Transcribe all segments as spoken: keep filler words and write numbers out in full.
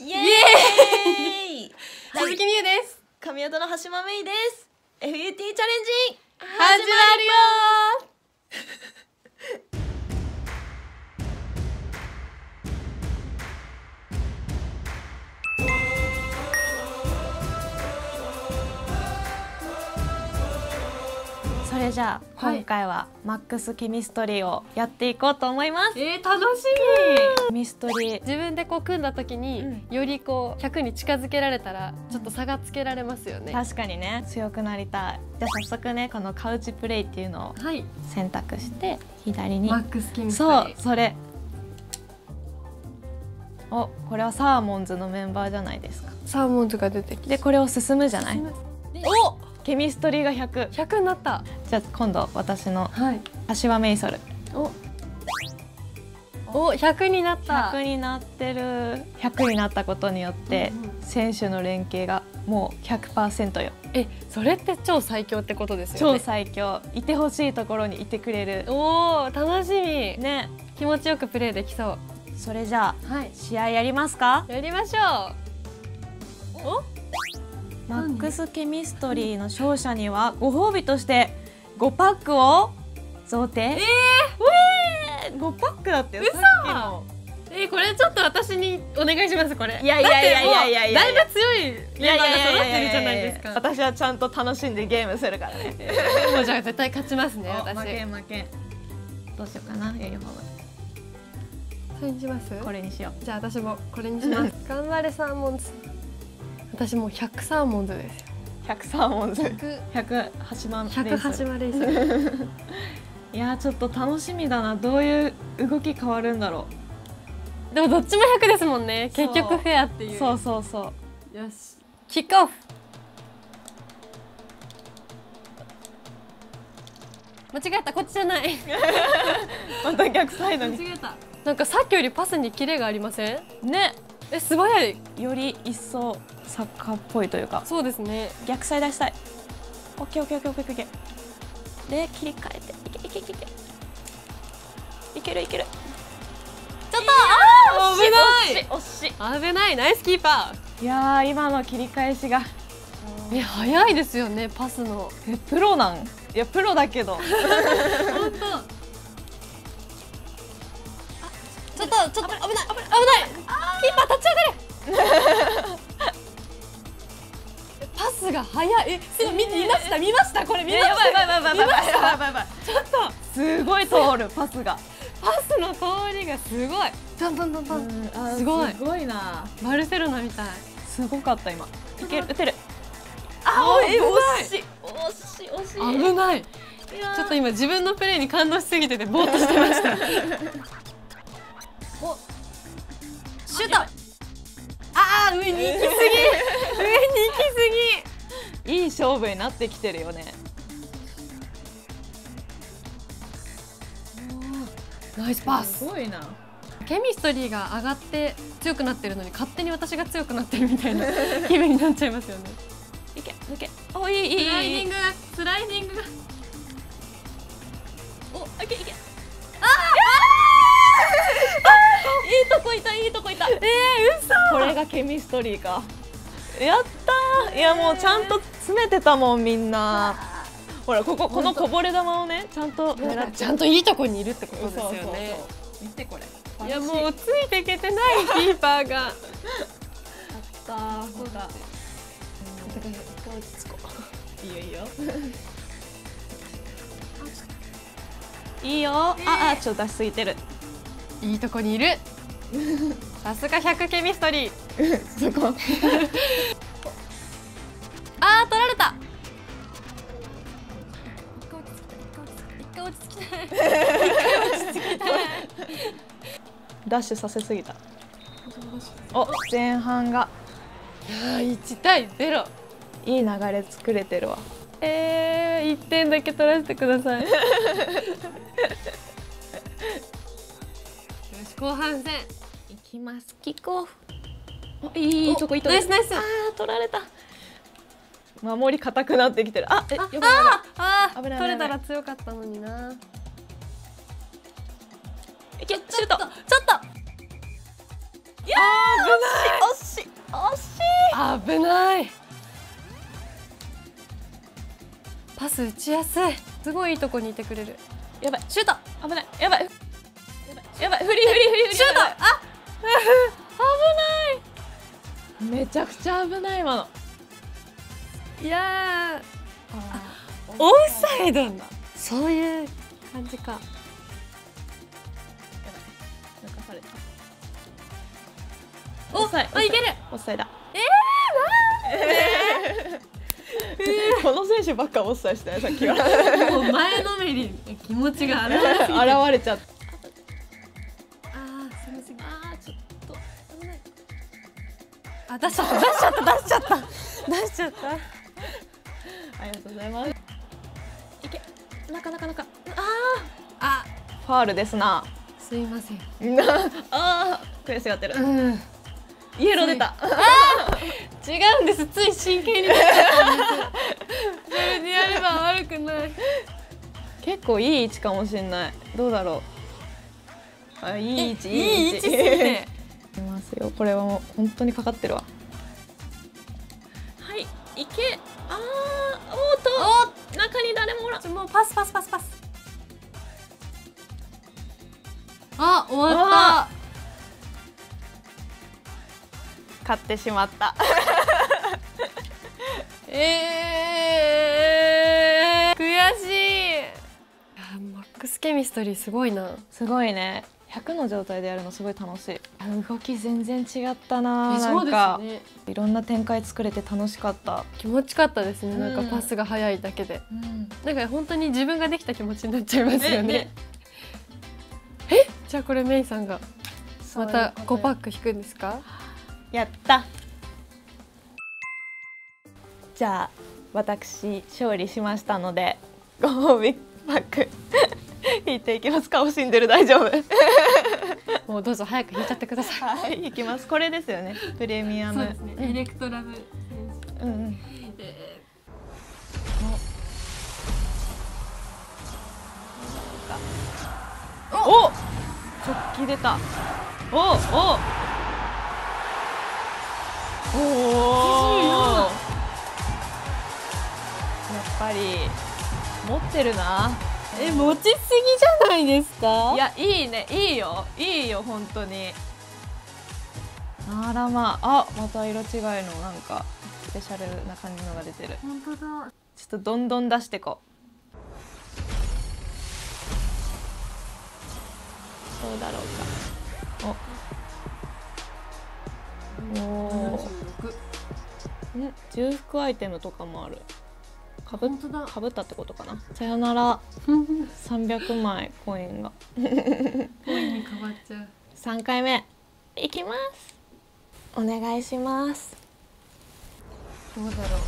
イエーイ。 鈴木美優です。 神音の橋間メイです。 エフユーティー チャレンジ始まるよそれじゃあ、はい、今回はマックスケミストリーをやっていこうと思います。 えー、楽しみ。 ケミストリー自分でこう組んだ時に、うん、よりこうひゃくに近づけられたらちょっと差がつけられますよね。 確かにね、強くなりたい。じゃあ早速ね、このカウチプレイっていうのを選択して、はい、左にマックスケミストリー。 そう、それ。お、これはサーモンズのメンバーじゃないですか。 サーモンズが出てきて、 でこれを進むじゃない。お、ケミストリーがひゃく。 ひゃくになった。 じゃあ今度私の柏メイソル。 おお、ひゃくになった。 ひゃくになってる。ひゃくになったことによって、うん、選手の連携がもう ひゃくパーセント よ。 え、それって超最強ってことですよね。 超最強。いてほしいところにいてくれる。 おお、楽しみね。 気持ちよくプレーできそう。 それじゃあ、はい、試合やりますか。 やりましょう。お、 マックスケミストリーの勝者にはご褒美としてごパックを贈呈。えー、ーごパックだってよ。さっきの。 えー、これちょっと私にお願いします。これ。 いやいやいやいやいやいや。 だいぶ強いメンバーが揃ってるじゃないですか。 私はちゃんと楽しんでゲームするからね。 もうじゃあ絶対勝ちますね。私。 負けん負けん。どうしようかな、ユニフォーム。 それにします。 これにしよう。 じゃあ私もこれにします。頑張れサーモンズ。私もうひゃくサーモンズですよ。 ひゃくサーモンズ。ひゃく橋間レイス。ひゃく橋間レイス。 いやちょっと楽しみだな。どういう動き変わるんだろう。でもどっちもひゃくですもんね。結局フェアっていう。 そうそうそう。 よし。キックオフ。間違えた。こっちじゃない。 また逆サイドに。 間違えた。なんかさっきよりパスにキレがありません？ね。え、素早い。 より一層サッカーっぽいというか。 そうですね。 逆サイ出したい。オッケーオッケーオッケーオッケーオッケー。で切り替えていけいけいけいけ。いけるいける。ちょっとあ危ない。 惜しい。 危ない。ナイスキーパー。いやー今の切り返しが。 え、早いですよね、パスの。 え、プロなん？いやプロだけど。本当。ちょっとちょっと危ない危ない危ない。キーパー立ち上がれ。パスが早い。え、すごい見て見ました見ましたこれ見ました。やばいやばいやばいやばいやばいやばい。ちょっとすごい通るパスが。 パスの通りがすごい。トントントントン。すごい。 すごいな。 バルセロナみたい。 すごかった今。いける打てる。 あ、え、惜しい惜しい惜しい。 危ない。ちょっと今自分のプレーに感動しすぎててぼーっとしてました。お、シュート。ああ、上に行き過ぎ。上に行き過ぎ。いい勝負になってきてるよね。 ナイスパス。 すごいな。 ケミストリーが上がって強くなってるのに勝手に私が強くなってるみたいな気分になっちゃいますよね。 いけ抜け。お、いいいいいい。 スライディングスライディングが。 お、いけいけ。 いいとこいたいいとこいた。えー、嘘。 これがケミストリーか。やったー。いやもうちゃんと詰めてたもんみんな。ほらこここのこぼれ球をねちゃんと狙って、 ちゃんといいとこにいるってことですよね。 見てこれ。 いやもうついていけてないキーパーが。やったー。そうだ。いいよいいよ。いいよ。ああちょっと出しすぎてる。 いいとこにいる。さすがひゃくケミストリー。 そこ。 あー取られた。一回落ち着きたい。一回落ち着きたい。 ダッシュさせすぎた。お、前半が。 いやいちたいゼロ。 いい流れ作れてるわ。 えー、いってんだけ取らせてください。よし、後半戦いきます。キックオフ。いいとこいいとこ。 ナイスナイス。 ああ取られた。守り硬くなってきてる。あ、え、よああ、 危ない。 取れたら強かったのにな。 いけ、シュート。ちょっと。 いやー、 惜しい惜しい。 危ない。パス打ちやすい。すごいいいとこにいてくれる。 やばい、 シュート。 危ない、やばい、やばい、フリーフリーフリーフリー。 シュート。あ、 危ない。めちゃくちゃ危ない今の。 いやー、オフサイドなんだ。そういう感じか。やばい、抜かされた。 お、 オフサイド、 あ、いける。 オフサイドだ。 えー、 この選手ばっかオフサイドしたよさっきは。 もう前のめりに気持ちが現れすぎて現れちゃった。 あー、すみません。 あー、ちょっと危ない。 あ、出しちゃった、出しちゃった、出しちゃった、出しちゃった。 ありがとうございます。いけ、なかなかなか。ああ、 ファールですな。 すいません。 あー、悔しがってる。 うん。 イエロー出た。 違うんです。つい真剣になっちゃったんです。それでやれば悪くない。 結構いい位置かもしれない。どうだろう。あ、いい位置、 いい位置すぎて。 いますよ。これはもう本当にかかってるわ。はい、いけ。ああ、おっと、中に誰もおらん。 もうパスパスパスパス。あ、終わった。 勝ってしまった。 えー、悔しい。マックスケミストリーすごいな。 すごいね。ひゃくの状態でやるのすごい楽しい。動き全然違ったな。なんか、ね、いろんな展開作れて楽しかった。 気持ちかったですね。なんかパスが速いだけで、うん、なんか本当に自分ができた気持ちになっちゃいますよね。え、ね、え、じゃあこれメイさんがまたごパック引くんですか？ やった。じゃあ私勝利しましたのでご褒美パック引いていきます。顔死んでる、大丈夫。 もうどうぞ早く引いちゃってください。 はい、引きます。これですよね、プレミアム。 そうですね、エレクトラブ。 うんうん、えー、おお、直帰出た。おおおお、やっぱり持ってるな。 え、持ちすぎじゃないですか？ いや、いいね、いいよ、いいよ、本当に。あらまあ、あ、また色違いのなんかスペシャルな感じのが出てる。 本当だ。ちょっとどんどん出してこう。どうだろうか。お。おお。ん、重複アイテムとかもある。かぶかぶったってことかな。さよなら。さんびゃくまいコインが。 コインに変わっちゃう。 さんかいめいきます。お願いします。 どうだろう。どう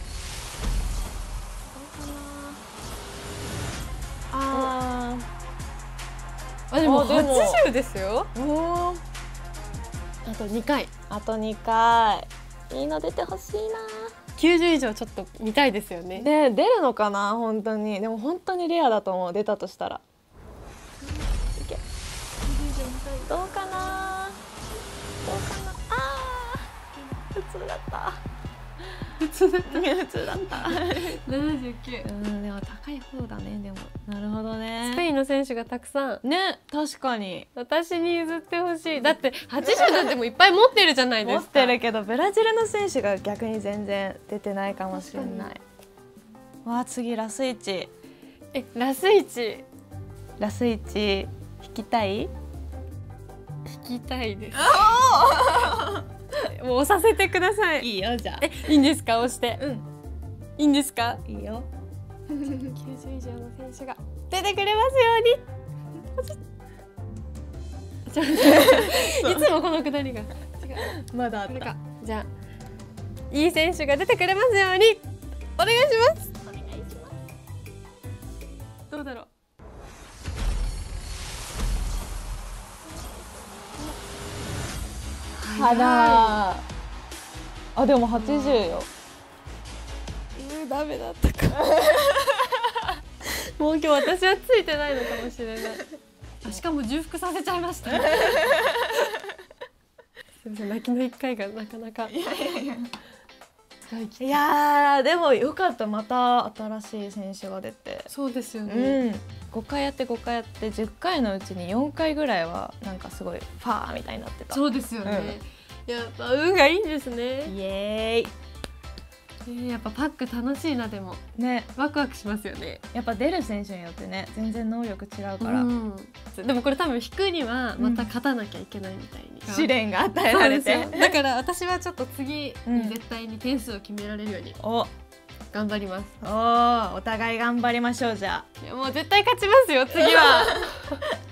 かな。ああ。あ、でもはちじゅうですよ。 おお。 あとにかい。 あとにかい。いいの出てほしいな。 きゅうじゅう以上ちょっと見たいですよね。 ね、出るのかな、本当に。でも本当にレアだと思う、出たとしたら。いけ。どうかな。どうかな。ああ、普通だった。 普通だった。 普通だった。 ななじゅうきゅう。 うん、でも高い方だね。でもなるほどね。 スペインの選手がたくさん。 ね、確かに。 私に譲ってほしい。だってはちじゅうなんてもういっぱい持ってるじゃないですか。 持ってるけどブラジルの選手が逆に全然出てないかもしれない。わあ、次ラスイチ。 え、ラスイチ。 ラスイチ引きたい？ 引きたいです。もう押させてください。 いいよ、じゃあ。 え、いいんですか、押して。 うん。 いいんですか。 いいよ。 きゅうじゅう以上の選手が出てくれますように。いつもこのくだりが違う。 まだあった。 じゃあいい選手が出てくれますようにお願いします。 お願いします。 どうだろう。 はら。あ、でもはちじゅうよ。 うん、ダメだったか。もう今日私はついてないのかもしれない。あ、しかも重複させちゃいました。すみません、泣きの一回がなかなか。 使い切って。 いやーでもよかった、また新しい選手が出て。 そうですよね、 うん、ごかいやってごかいやってじゅっかいのうちによんかいぐらいはなんかすごいファーみたいになってた。 そうですよね、うん、やっぱ運がいいんですね。 イエーイ。 えー、やっぱパック楽しいな。でもね、 ワクワクしますよね。 やっぱ出る選手によってね全然能力違うから、うん、 でもこれ多分引くにはまた勝たなきゃいけないみたいに、 うん、試練が与えられて、 だから私はちょっと次に絶対に点数を決められるように、うん、お頑張ります。 おお互い頑張りましょう。じゃあいやもう絶対勝ちますよ次は